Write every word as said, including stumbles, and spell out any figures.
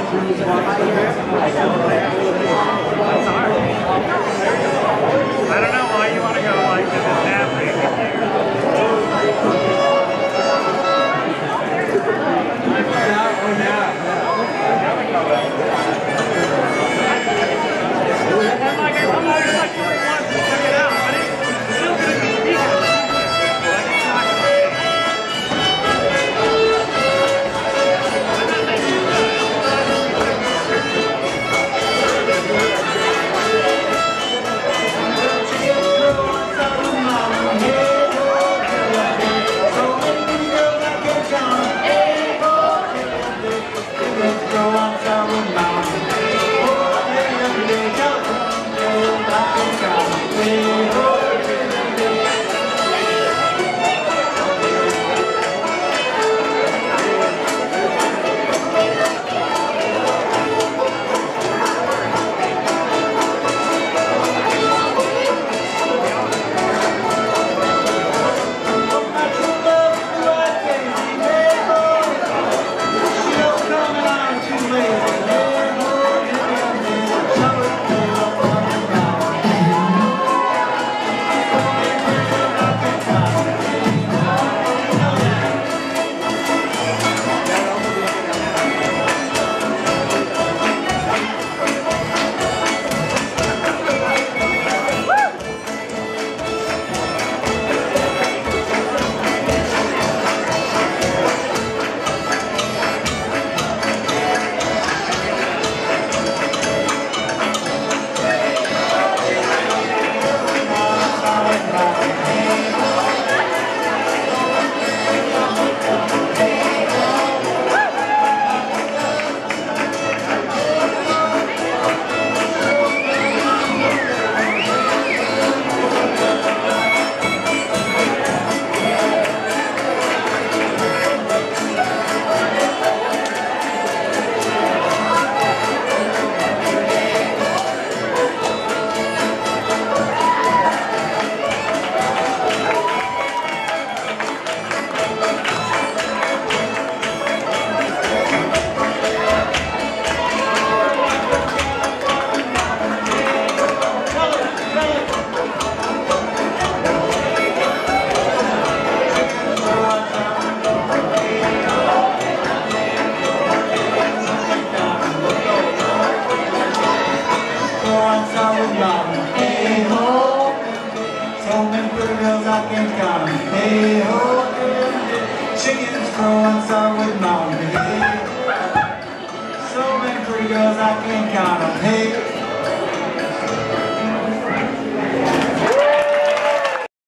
I don't know why you want to go like this. It's happening. And like, I'm always like, you want to check it out, but it's still going to be decent. Like, it's not going to be. Hey ho, chickens grow inside with mom. So many pretty girls I can't count.